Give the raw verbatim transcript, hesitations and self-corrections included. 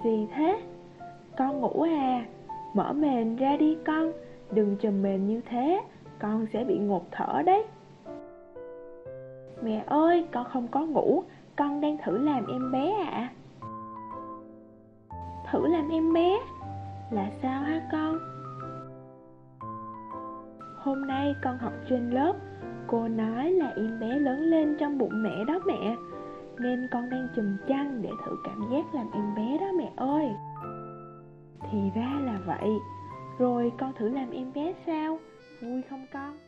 gì thế? Con ngủ à? Mở mền ra đi con, đừng trùm mền như thế, con sẽ bị ngộp thở đấy. Mẹ ơi, con không có ngủ, con đang thử làm em bé ạ. À. Thử làm em bé? Là sao hả con? Hôm nay con học trên lớp, cô nói là em bé lớn lên trong bụng mẹ đó mẹ, nên con đang chùm chăn để thử cảm giác làm em bé đó mẹ ơi. Thì ra là vậy. Rồi con thử làm em bé sao? Vui không con?